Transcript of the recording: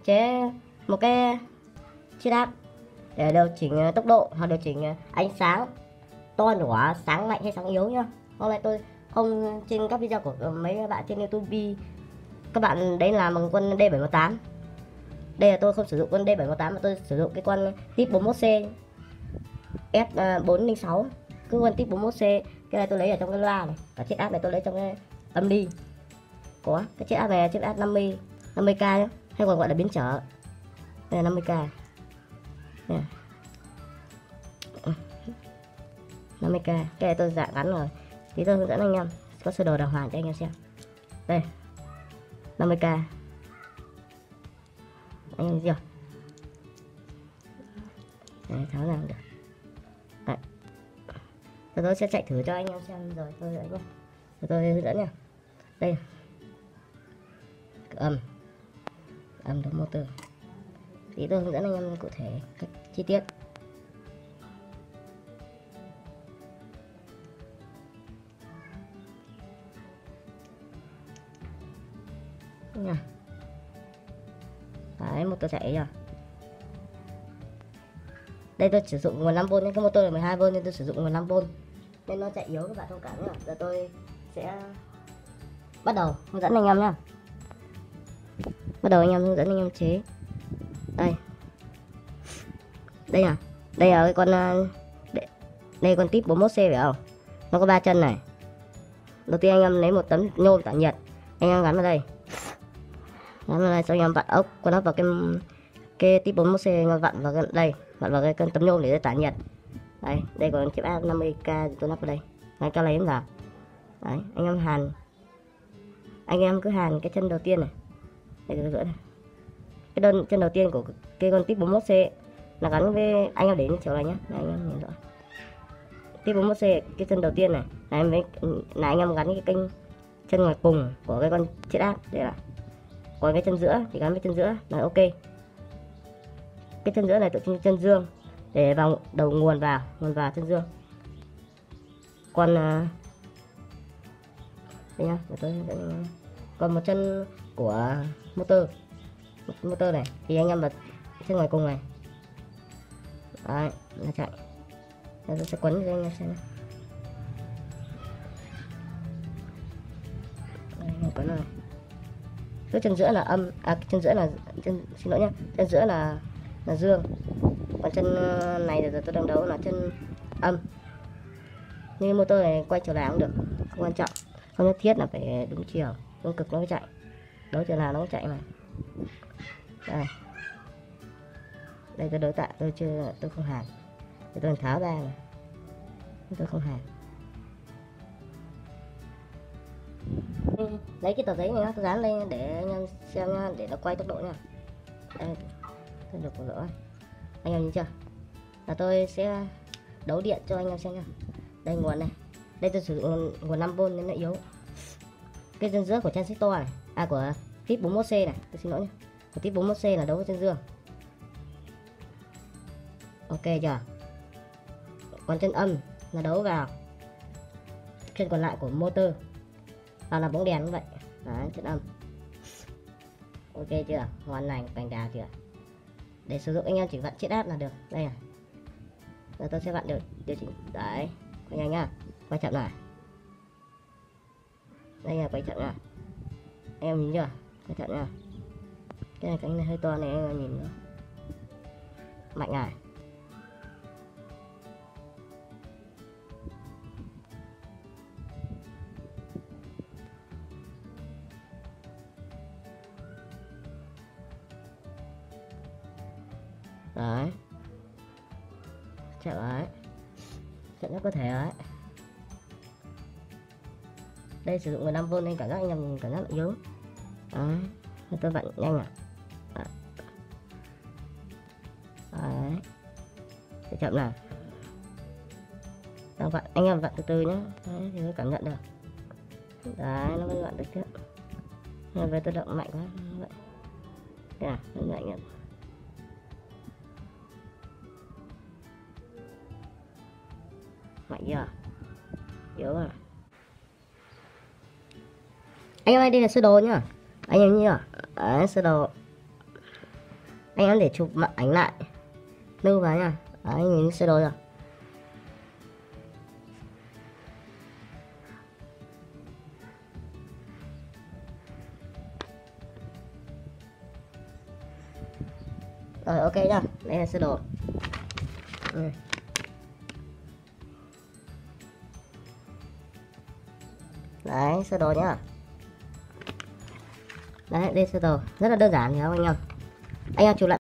chế một cái chiếc áp để điều chỉnh tốc độ hoặc điều chỉnh ánh sáng to nhỏ, sáng mạnh hay sáng yếu nhá. Hôm nay tôi không trên các video của mấy bạn trên YouTube các bạn đấy làm bằng con D718. Đây là tôi không sử dụng con D718 mà tôi sử dụng cái con tip 41C S406, cứ con tip 41C. Cái này tôi lấy ở trong cái loa này, và chiếc áp này tôi lấy trong cái âm đi. Có cái chiếc áp này, chiếc áp 50k nhá, hay còn gọi là biến trở. Đây là 50k. Đây. 50k. Cái này tôi dạng gắn rồi. Tí tôi hướng dẫn anh em, có sơ đồ đàng hoàng cho anh em xem. Đây. 50k. Anh em chưa? Đấy, tháo ra được. Đấy. Tôi sẽ chạy thử cho anh em xem rồi tôi đấy nhá. Tôi hướng dẫn nha. Đây. Âm đó motor. Tí tôi hướng dẫn anh em cụ thể cách chi tiết. Nha. Đấy, motor chạy rồi. Đây tôi sử dụng nguồn 5V, cái motor là 12V nên tôi sử dụng nguồn 5V nên nó chạy yếu các bạn thông cảm nhá. Giờ tôi sẽ bắt đầu hướng dẫn anh em nhá. Bắt đầu anh em hướng dẫn anh em chế. Đây à, đây là cái con đây con tip 41C phải không? Nó có 3 chân này. Đầu tiên anh em lấy một tấm nhôm tản nhiệt, anh em gắn vào đây. Gắn vào đây xong anh em vặn ốc con ốc vào cái tip 41C, anh em vặn vào đây, vặn vào cái tấm nhôm để tản nhiệt. Đây, đây còn chiếc áp 50k tôi lắp vào đây. Đấy, cho lấy vào. Đấy, anh em hàn. Anh em cứ hàn cái chân đầu tiên này. Đây tôi này. Cái chân đầu tiên của cái con tip 41C là gắn với, anh em đến chiều này nhé. Đây, anh em nhìn rõ. Tip 41C cái chân đầu tiên này là anh em gắn cái kênh chân ngoài cùng của cái con chiếc áp đây là. Còn cái chân giữa thì gắn với chân giữa là ok. Cái chân giữa này tự chân dương để vào đầu nguồn vào chân dương. Còn đây nhá, còn một chân của motor này thì anh em bật chân ngoài cùng này. Đấy, nó chạy. Tôi sẽ quấn cho anh em xem. Đây, quấn rồi. Cái chân giữa là âm, chân giữa là xin lỗi nhá, chân giữa là dương. Còn chân này giờ tôi đang đấu là chân âm. Nhưng motor này quay chiều nào cũng được, không quan trọng, không nhất thiết là phải đúng chiều, đúng cực nó mới chạy, đấu chiều nào nó cũng chạy mà. Đây tôi đối tạ, tôi không hàn, tôi tháo ra này, tôi không hàn. Lấy cái tờ giấy này tôi dán lên để anh em xem nha, để nó quay tốc độ nha. Đây, tôi được một lỗ, anh em nhìn chưa? Là tôi sẽ đấu điện cho anh em xem nha. Đây nguồn này, đây tôi sử dụng nguồn 5V nên nó yếu. Cái chân giữa của transistor này, của tip 41C này, tôi xin lỗi nhé. Của tip 41C là đấu với chân dương. Ok chưa? Còn chân âm là đấu vào chân còn lại của motor, là bóng đèn như vậy. Đấy, chân âm. Ok chưa? Ngon lành, cành đào chưa? Để sử dụng anh em chỉ vặn chiếc áp là được. Đây này. Giờ tôi sẽ vặn điều chỉnh. Đấy, quay nhanh nhá, quay chậm lại. Đây là quay chậm nha. Anh em nhìn chưa? Quay chậm nha. Cái này cánh này hơi to này anh em nhìn nữa. Mạnh này. Đấy, chậm đấy, chậm nhất có thể đấy. Đây sử dụng 15V nên cảm giác anh em cảm giác yếu. Đấy, tôi vặn nhanh à. Đấy, sẽ chậm nào. Đang vặn, anh em vặn từ từ nhé. Đấy, thì mới cảm nhận được. Đấy, nó mới vặn được tiếp. Nhưng với tự động mạnh quá vậy. Đây à, nó mạnh nhất. Mạnh chưa? Yếu rồi. Anh em ơi, đây là sơ đồ nhá. Anh em nhá. Đấy, sơ đồ. Anh em để chụp ảnh lại lưu vào nha. Đấy, anh nhìn sơ đồ rồi. Rồi ok nhá, đây là sơ đồ. Đấy, sơ đồ nhá. Đấy, đây sơ đồ rất là đơn giản phải không anh em? Anh em chụp lại